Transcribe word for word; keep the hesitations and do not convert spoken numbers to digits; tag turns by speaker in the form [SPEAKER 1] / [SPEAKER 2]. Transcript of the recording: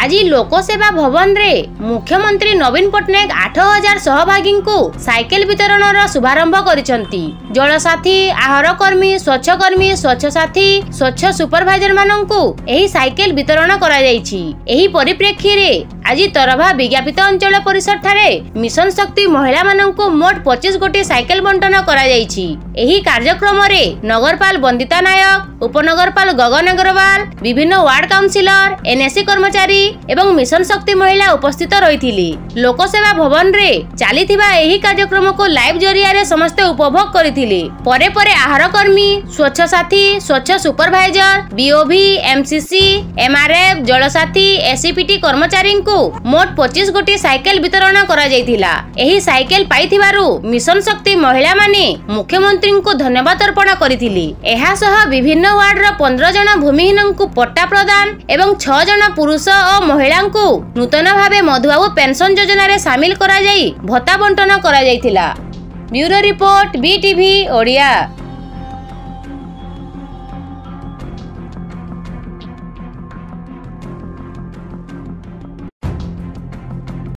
[SPEAKER 1] आज लोकसेवा भवन रे मुख्यमंत्री नवीन पट्टनायक आठ हजार सहभागी को साइकेल वितरण शुभारंभ करिसेंती। जलसाथी, आहार कर्मी, स्वच्छकर्मी, स्वच्छ साथी, स्वच्छ सुपरभाइजर माननकु एही साइकेल वितरण करा जायछि। एही परिप्रेक्षी रे आज तरभा विज्ञापित अंचल परिषद ठारे मिशन शक्ति महिला माननकु मोट पच्चीस गोटी साइकेल बंटन करा जायछि। एही कार्यक्रम रे नगरपाल बंदिता नायक, उपनगरपाल गगन अग्रवाल, विभिन्न वार्ड काउंसिलर, एनएससी कर्मचारी एवं मिशन शक्ति महिला उपस्थित रहिथिली। लोकसेवा भवन रे चलीथिबा एही कार्यक्रम को लाइव जरिया रे समस्त उपभोग करिथिले। परे परे आहार कर्मी, स्वच्छ साथी, स्वच्छ सुपरभाइजर, बीओभी, एमसीसी, एमआरएफ, जलसाथी, एससीपीटी कर्मचारी को मोट पच्चीस गोटी साइकेल वितरण करा जायथिला। एही साइकेल पाइथिबारु मिशन शक्ति महिला माने मुख्यमंत्री को धन्यवाद अर्पण करिथिली। एहा सह विभिन्न वार्ड रो पंद्रह जन भूमिहीन को पट्टा प्रदान एवं छह जन पुरुष और महिला को नूतन भावे मधुबाबू पेंशन योजना रे शामिल करा जाई भत्ता बंटन करा जायथिला। Bureau report BTV Odia.